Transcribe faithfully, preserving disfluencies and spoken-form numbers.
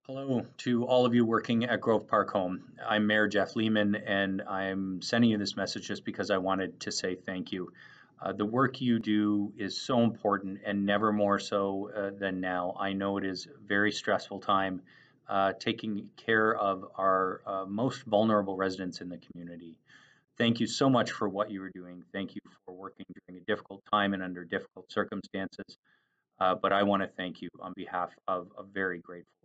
Hello to all of you working at Grove Park Home. I'm Mayor Jeff Lehman, and I'm sending you this message just because I wanted to say thank you. Uh, the work you do is so important and never more so uh, than now. I know it is a very stressful time uh, taking care of our uh, most vulnerable residents in the community. Thank you so much for what you are doing. Thank you for working during a difficult time and under difficult circumstances. Uh, but I want to thank you on behalf of a very grateful